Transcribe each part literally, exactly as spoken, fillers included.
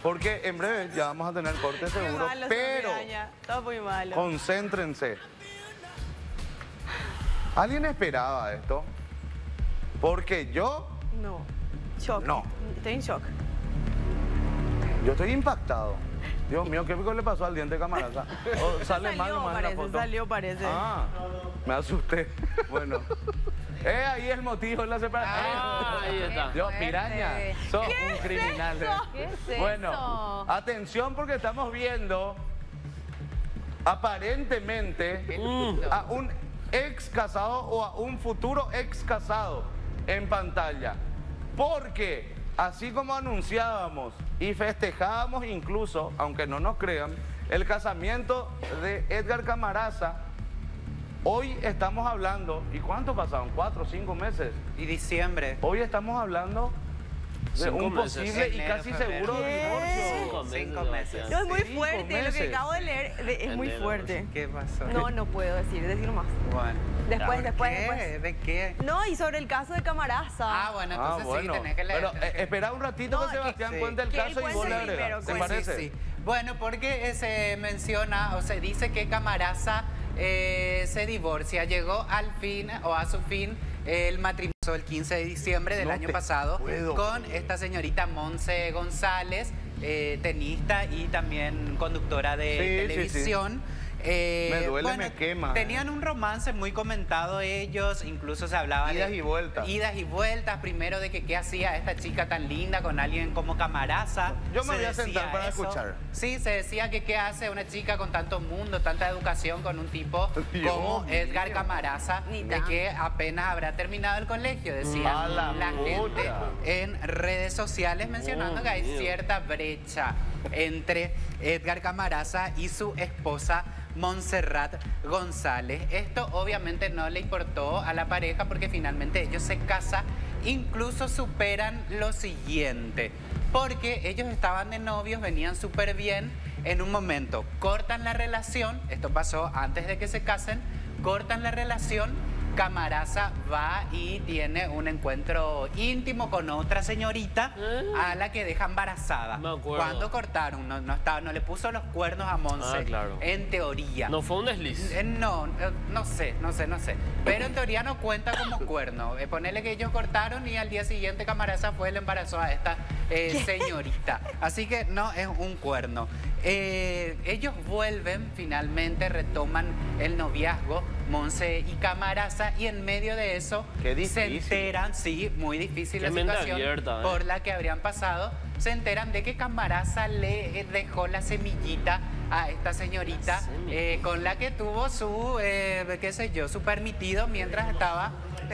porque en breve ya vamos a tener corte seguro, malo, pero todo muy malo. concéntrense. ¿Alguien esperaba esto? Porque yo... No, shock. No. Estoy en shock. Yo estoy impactado. Dios mío, ¿qué pico le pasó al diente de Camarasa? Oh, sale Salió, mal nomás en la parece, foto. salió, parece. Ah, me asusté. Bueno. Eh, ahí el motivo de la separación. Ah, ahí está. Yo, piraña, sos un criminal. eso? ¿Qué es eso? Bueno, atención porque estamos viendo aparentemente a un ex casado o a un futuro ex casado en pantalla. Porque así como anunciábamos y festejábamos incluso, aunque no nos crean, el casamiento de Edgar Camarasa, hoy estamos hablando, ¿y cuánto pasaron? ¿Cuatro o cinco meses? Y diciembre. Hoy estamos hablando de Cinco un meses. posible y Enero, casi febrero. seguro ¿Qué? divorcio. Cinco meses, Cinco Sebastián. meses. No, es muy Cinco fuerte, lo que meses. acabo de leer de- es muy Enero, fuerte. ¿Qué pasó? No, no puedo decir, decir más. Bueno. Después, ¿Por después, qué? después. ¿De qué? No, y sobre el caso de Camarasa. Ah, bueno, Ah, entonces bueno. sí, tenés que leer. Pero eh, espera un ratito No, que que- Sebastián sí. cuente el Que él caso y cuente vos le el agregás. primero, ¿Te cuente. parece? Sí, sí. Bueno, porque eh, se menciona o se dice que Camarasa eh, se divorcia, llegó al fin o a su fin el matrimonio el quince de diciembre del No año te pasado puedo con creer. esta señorita Monse González, eh, tenista y también conductora de Sí, sí, sí. televisión. Eh, Me duele, me quema. Tenían un romance muy comentado ellos, incluso se hablaba Idas de... y vueltas. Idas y vueltas, primero de que qué hacía esta chica tan linda con alguien como Camarasa. Yo me Se voy a decía sentar para eso. escuchar. Sí, se decía que qué hace una chica con tanto mundo, tanta educación, con un tipo Dios como mío. Edgar Camarasa, Ni de tan. que apenas habrá terminado el colegio, decía A la la gente puta. en redes sociales, mencionando Oh, que hay mío. cierta brecha entre Edgar Camarasa y su esposa Montserrat González. Esto obviamente no le importó a la pareja porque finalmente ellos se casan, incluso superan lo siguiente, porque ellos estaban de novios, venían súper bien, en un momento cortan la relación, esto pasó antes de que se casen, cortan la relación, Camarasa va y tiene un encuentro íntimo con otra señorita a la que deja embarazada. Me acuerdo. Cuando cortaron, no, no, estaba, no le puso los cuernos a Monse, Ah, claro. en teoría. No fue un desliz. Eh, No, eh, no sé, no sé, no sé. Pero en teoría no cuenta como cuerno. Eh, ponele que ellos cortaron y al día siguiente Camarasa fue y le embarazó a esta eh, señorita. Así que no es un cuerno. Eh, ellos vuelven, finalmente retoman el noviazgo, Monse y Camarasa, y en medio de eso Qué se difícil. enteran, sí, muy difícil Qué la mente situación abierta, ¿eh? por la que habrían pasado, se enteran de que Camarasa le eh, dejó la semillita a esta señorita La semilla. eh, con la que tuvo su, eh, qué sé yo, su permitido mientras estaba,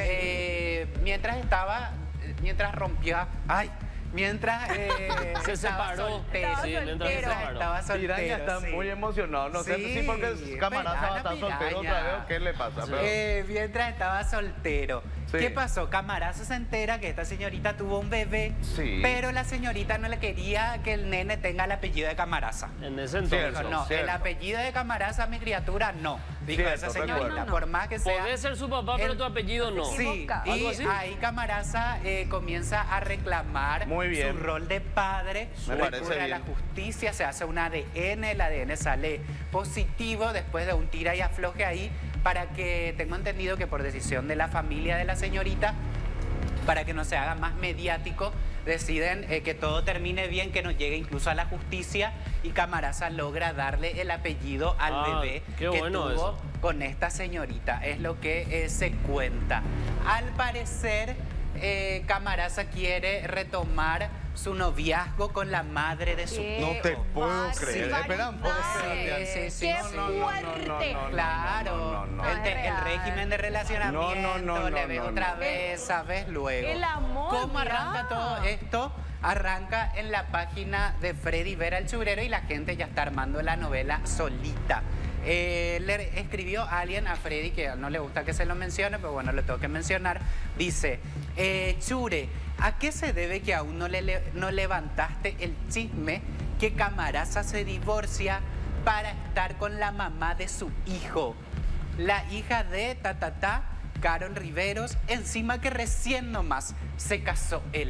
eh, mientras estaba, eh, mientras rompió, ay, mientras eh, Se estaba separó. soltero. Estaba Sí, mientras se soltero. separó. Estaba soltero, Piraña está sí. muy emocionado. No sé Sí, si porque Camarasa va a estar Piraña, soltero otra vez o qué le pasa. Sí. Pero... Eh, mientras estaba soltero. Sí. ¿Qué pasó? Camarasa se entera que esta señorita tuvo un bebé, Sí. pero la señorita no le quería que el nene tenga el apellido de Camarasa. En ese Cierto. entonces. Dijo, no, cierto. el apellido de Camarasa, mi criatura, no. Dijo Cierto, esa señorita, recuerdo. por más que sea... Podés ser su papá, pero el- tu apellido no. Sí, Equivocado. ¿Algo y así? ahí Camarasa eh, comienza a reclamar Muy bien. su rol de padre, Me parece recurre a la bien. justicia, se hace un A D N, el A D N sale positivo después de un tira y afloje ahí, para que, tengo entendido que por decisión de la familia de la señorita, para que no se haga más mediático, deciden eh, que todo termine bien, que no llegue incluso a la justicia, y Camarasa logra darle el apellido al Ah, bebé qué que bueno tuvo eso. con esta señorita. Es lo que eh, se cuenta. Al parecer, eh, Camarasa quiere retomar su noviazgo con la madre de su ¿Qué? No te puedo Barbaridad. creer. Espera un poco, Barbaridad. Sebastián. Sí, sí, ¡Qué sí. No, no, no, fuerte! no, no, Claro, no, no, no. El, te- No, es el real. régimen de relacionamiento, No, no, no, le no, ves no, otra no. vez, sabes luego. El amor, ¿Cómo mirá. arranca todo esto? Arranca en la página de Freddy Vera el Churero y la gente ya está armando la novela solita. Eh, le escribió alguien a Freddy, que no le gusta que se lo mencione, pero bueno, lo tengo que mencionar. Dice, eh, Chure, ¿a qué se debe que aún no, le, le- no levantaste el chisme que Camarasa se divorcia para estar con la mamá de su hijo? La hija de ta, ta, ta, Carol Riveros, encima que recién nomás se casó él.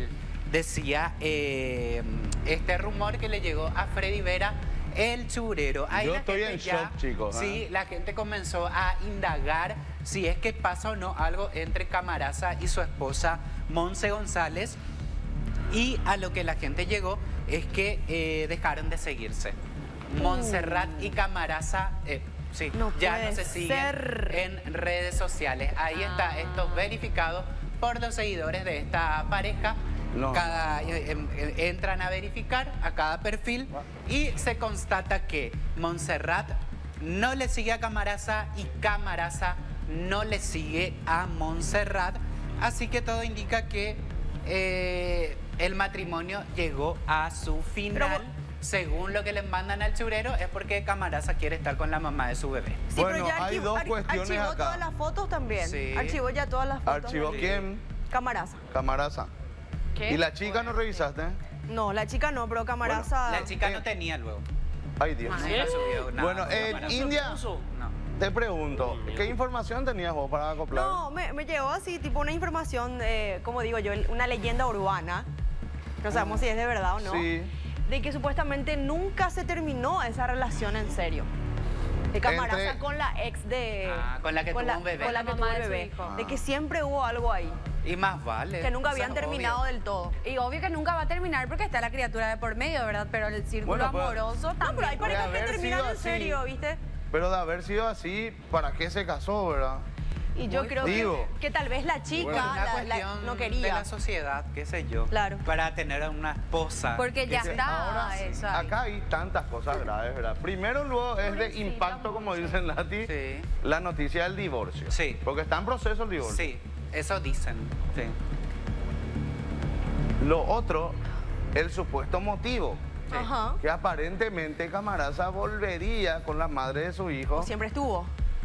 decía eh, este rumor que le llegó a Freddy Vera, el churero. Ahí Yo la estoy gente en ya- shock, chicos, ¿eh? Sí, la gente comenzó a indagar si es que pasa o no algo entre Camarasa y su esposa Monse González. Y a lo que la gente llegó es que eh, dejaron de seguirse. Montserrat y Camarasa eh, sí, No ya puede no se siguen ser. en redes sociales. Ahí está esto verificado por los seguidores de esta pareja. No. Cada, eh, eh, entran a verificar a cada perfil y se constata que Montserrat no le sigue a Camarasa y Camarasa no le sigue a Montserrat. Así que todo indica que eh, el matrimonio llegó a su final. Pero- Según lo que le mandan al churero, es porque Camarasa quiere estar con la mamá de su bebé. Sí, Bueno, pero ya hay archiv- dos ar- cuestiones archivó acá. todas las fotos también. Sí. Archivó ya todas las fotos. ¿Archivó de- quién? Camaraza. Camarasa. ¿Qué? ¿Y la chica no revisaste? No, la chica no, pero Camaraza... La chica eh, no tenía luego. Ay, Dios. Nunca ¿Sí? subió nada. Bueno, de en Camarasa. India, No. te pregunto, ¿qué información tenías vos para acoplar? No, me, me llegó así, tipo una información, eh, como digo yo, una leyenda urbana, no sabemos si es de verdad o no, Sí. de que supuestamente nunca se terminó esa relación en serio. De Camaraza Entre- con la ex de... Ah, con la que tuvo un bebé. Con la que La tuvo mamá el de su bebé. hijo. De que siempre hubo algo ahí, Y más vale. que nunca Eso habían es terminado obvio. del todo. Y obvio que nunca va a terminar porque está la criatura de por medio, ¿verdad? Pero el círculo Bueno, pero- amoroso No, pero hay también. parejas haber que terminan sido en así. serio, ¿viste? Pero de haber sido así, ¿para qué se casó, verdad? Y yo Muy creo Digo. que, que tal vez la chica Bueno, una la- la- cuestión no de quería. la sociedad, qué sé yo. Claro. Para tener una esposa. Porque ya que se- está Ahora, eso ahí. acá hay tantas cosas graves, ¿verdad? Primero, luego es de Pobrecita impacto, como dicen Nati, Sí. la noticia del divorcio. Sí. Porque está en proceso el divorcio. Sí, eso dicen. Sí. Lo otro, el supuesto motivo. Sí. Ajá. Que aparentemente Camarasa volvería con la madre de su hijo. O siempre estuvo.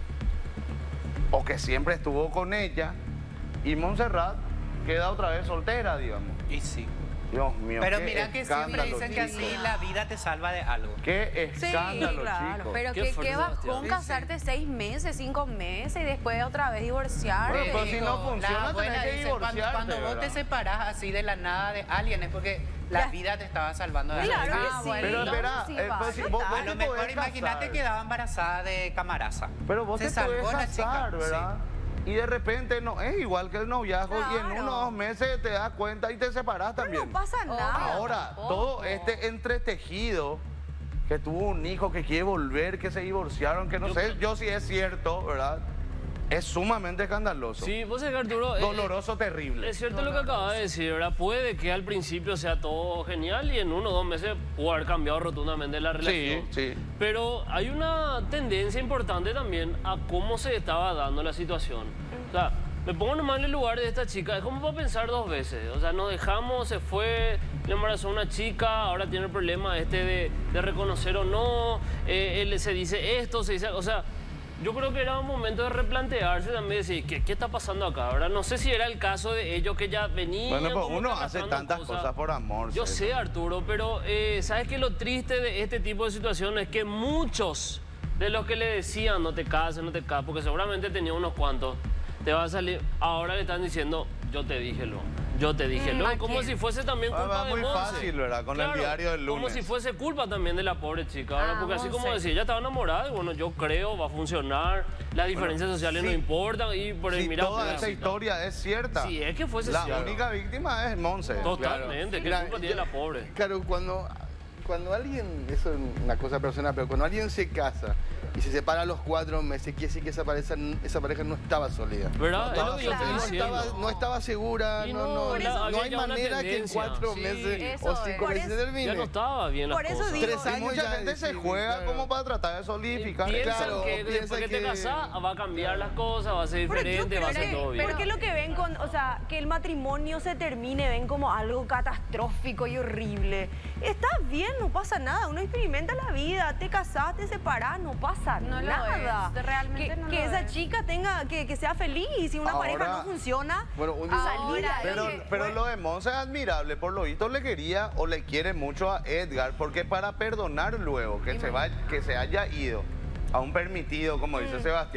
O que siempre estuvo con ella. Y Montserrat queda otra vez soltera, digamos. Y sí. Dios mío, Pero qué mira que siempre escándalo, dicen que chicos. así la vida te salva de algo. Qué Sí, escándalo, claro, chicos. Pero Qué que, fuerte, qué bajón Sebastián. casarte seis meses, cinco meses y después otra vez divorciarte. Bueno, pero si no Digo, funciona, la abuela tenés que dice, cuando, divorciarte, cuando vos te ¿verdad? separás así de la nada de alguien es porque la Ya. vida te estaba salvando de Claro algo. que Ah, sí. bueno, Pero entonces espera, sí eh, va. pues, si Ya vos, está. vos A lo te mejor podés imagínate casar. que quedaba embarazada de Camarasa. Pero vos Se te salvó podés la chica. casar, ¿verdad? Y de repente no es igual que el noviazgo y en Claro. unos dos meses te das cuenta y te separás Pero también. no pasa nada. Ahora, tampoco. todo este entretejido que tuvo un hijo que quiere volver, que se divorciaron, que no Yo sé creo- yo si es cierto, ¿verdad? Es sumamente escandaloso. Sí, vos sabés que Arturo... eh, Doloroso, terrible. Es cierto lo que acabas de decir, ¿verdad? Puede que al principio sea todo genial y en uno o dos meses pudo haber cambiado rotundamente la relación. Sí, sí. Pero hay una tendencia importante también a cómo se estaba dando la situación. O sea, me pongo nomás en el lugar de esta chica, es como para pensar dos veces. O sea, nos dejamos, se fue, le embarazó a una chica, ahora tiene el problema este de, de reconocer o no, eh, él se dice esto, se dice... O sea, yo creo que era un momento de replantearse también, decir, ¿qué, qué está pasando acá? ¿Verdad? No sé si era el caso de ellos que ya venían... Bueno, pues como uno que hace arrastrando tantas cosas por amor. Yo César. sé, Arturo, pero eh, ¿sabes qué? Lo triste de este tipo de situaciones es que muchos de los que le decían no te cases, no te cases, porque seguramente tenía unos cuantos, te va a salir, ahora le están diciendo, yo te dije lo, yo te dije lo, ¿a como quién? si fuese también Ah, culpa va de muy Monse. fácil, ¿verdad? Con el Claro, diario del Como lunes. si fuese culpa también de la pobre chica, ¿verdad? Ah, Porque así como Monse. decía, ella estaba enamorada y bueno, yo creo, va a funcionar, las diferencias sociales sí. no importan y por el Si mira, toda esa pobrecita. historia es cierta. Si es que fuese La cierto. única víctima es Monse. Totalmente, ¿qué Mira, culpa yo- tiene la pobre? Claro, cuando, cuando alguien, eso es una cosa personal, pero cuando alguien se casa y se separa a los cuatro meses, quiere decir que esa pareja, esa pareja no estaba sólida. ¿Verdad? No Es lo que yo estaba, estoy no diciendo. estaba, no estaba segura, Y no, no, no, la- no había hay ya una manera que en tendencia. cuatro Sí, meses eso o es. cinco Por meses eso- termine. Ya no estaba bien las Por eso cosas. digo- Tres Y años mucha ya gente se decide, juega claro. como para tratar de solidificar. Piensan Claro, que después piensa que te que- casás va a cambiar las cosas, va a ser Pero yo diferente, va a creo ser que- todo bien. ¿Por qué lo que ven con, o sea, que el matrimonio se termine, ven como algo catastrófico y horrible? Está bien, no pasa nada, uno experimenta la vida, te casás, te separás, no pasa No lo nada. es, realmente que, no que lo esa es. chica tenga, que, que sea feliz, si una Ahora- pareja no funciona, Bueno, un- salir de ahí. Pero, que- pero bueno. lo de Monse es admirable. Por lo visto le quería o le quiere mucho a Edgar, porque para perdonar luego que se, va, que se haya ido a un permitido, como dice Sebastián,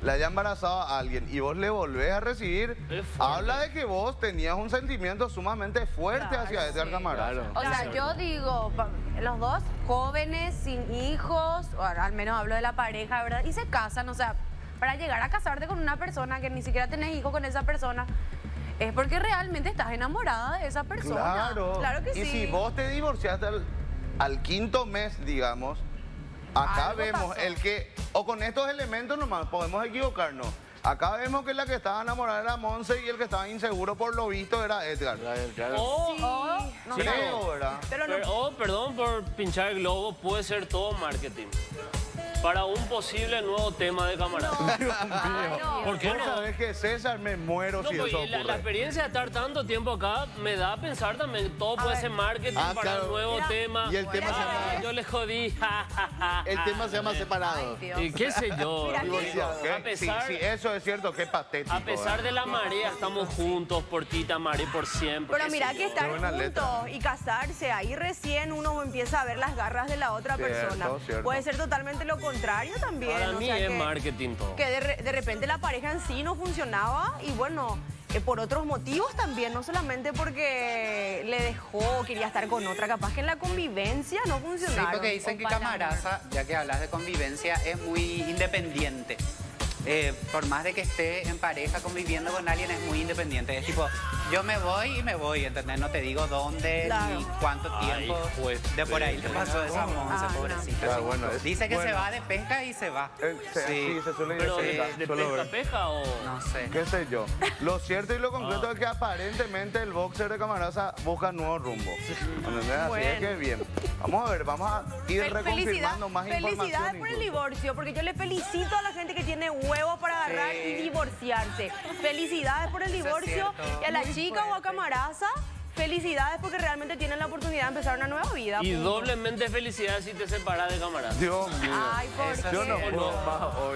le haya embarazado a alguien y vos le volvés a recibir, Es fuerte. habla de que vos tenías un sentimiento sumamente fuerte Claro, hacia Edgar sí. Camarasa. O sea, yo digo, pa- los dos jóvenes, sin hijos, o al menos hablo de la pareja, ¿verdad? Y se casan, o sea, para llegar a casarte con una persona que ni siquiera tenés hijos con esa persona, es porque realmente estás enamorada de esa persona. Claro. Claro que y sí. si vos te divorciaste al, al quinto mes, digamos, acá Algo vemos pasó. el que, o con estos elementos nomás podemos equivocarnos. Acá vemos que la que estaba enamorada era Monse y el que estaba inseguro por lo visto era Edgar. Claro. O, O, no sé. Creo, ¿verdad? Pero no, per- o, perdón por pinchar el globo, puede ser todo marketing. Para un posible nuevo tema de Camarasa. Ay, no. ¿Por qué Vos no? sabés que César me muero No, si pues, eso y la, la ocurre. experiencia de estar tanto tiempo acá me da a pensar también, todo puede ver. ser marketing Ah, para claro. un nuevo Mira, tema. y el tema se Ah, llama- yo le jodí. ja, ja, ja, El ja. tema se llama separado. Ay, Dios. Y qué sé yo. Mira, digo, ¿Qué? a pesar, Sí, sí, eso es cierto, qué patético. a pesar ¿verdad? de la marea, estamos juntos por ti, Tamari, por siempre. pero qué mira sé que yo. estar Qué buena letra. juntos y casarse, ahí recién uno empieza a ver las garras de la otra Cierto, persona. cierto. Puede ser totalmente lo contrario también. Para o mí sea es que- marketing todo. que de, re- de repente la pareja en sí no funcionaba y bueno, eh, por otros motivos también, no solamente porque le dejó, quería estar con otra, capaz que en la convivencia no Sí, funcionaron. porque dicen o que para Camarasa, ya que hablas de convivencia, es muy independiente. Eh, por más de que esté en pareja conviviendo con alguien, es muy independiente. Es tipo, yo me voy y me voy, ¿entendés? No te digo dónde Claro. ni cuánto Ay, tiempo. pues, de por ahí le pasó esa Monse, Ah, no. pobrecita. Claro, sí. bueno, es- Dice que se bueno. va de pesca y se va. Eh, se- sí, se suele Pero decir, de, de suelo pesca ver. pesca o... No sé. ¿Qué sé yo? Lo cierto y lo concreto Ah. es que aparentemente el boxer de Camarasa busca nuevo rumbo. ¿Entendés? Así Bueno. es que bien. Vamos a ver, vamos a ir Fel- reconfirmando más felicidades información. por el incluso. divorcio, porque yo le felicito a la gente que tiene huevos para agarrar Sí. y divorciarse. Felicidades por el Eso es divorcio cierto. y a la Muy chica o a fuerte. Camarasa, felicidades porque realmente tienen la oportunidad de empezar una nueva vida. Y punto. doblemente felicidad si te separas de Camarasa. Dios mío. Ay, por Eso qué. Yo no sí. puedo más hoy.